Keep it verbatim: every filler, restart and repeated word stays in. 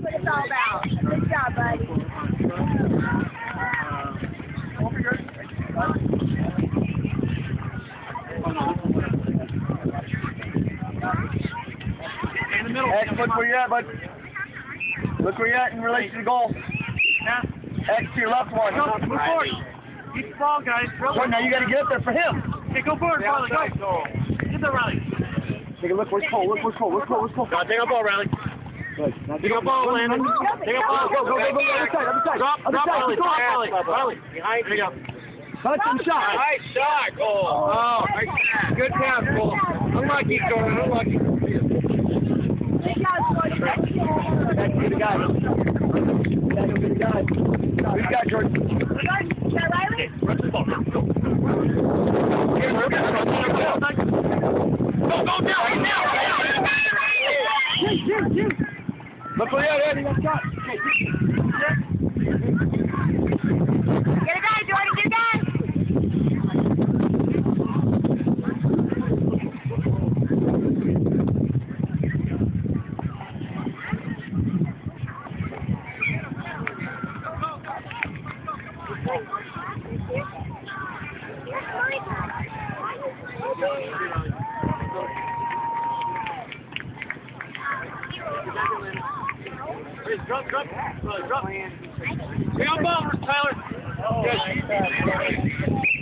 what it's all about. Good job, buddy. In the middle. X, look where you're at, bud. Look where you're at in relation to the goal. Yeah. X to your left one. Go, move forward. Keep the ball, guys. Jordan, now you got to get up there for him. Okay, go forward, Riley. Go. Get there, Riley. Take a look. Where's Cole? Look, where's Cole? Where's Cole? Where's Cole? Go, take a ball, Riley. Good. Now Take a ball, Landon. Take a ball. Go, go, go, go, other side, other side. Drop, other drop, side. Riley. Go. Drop, Riley. Riley. Behind you. There you go. Touch and shot. Nice shot, Cole. Oh, nice. Good pass, Cole. Unlucky, Jordan. Unlucky. Good job, Jordan. That's be the guy. That's be the guy. Who's got Jordan? Jordan, is that Riley? Run the ball. Go. Go, go down. Go down. Look where you're at, Eddie. That's shot. Get a guy, Jordan, get a guy. Drop, drop, drop. Bring on ball, Tyler. Yes.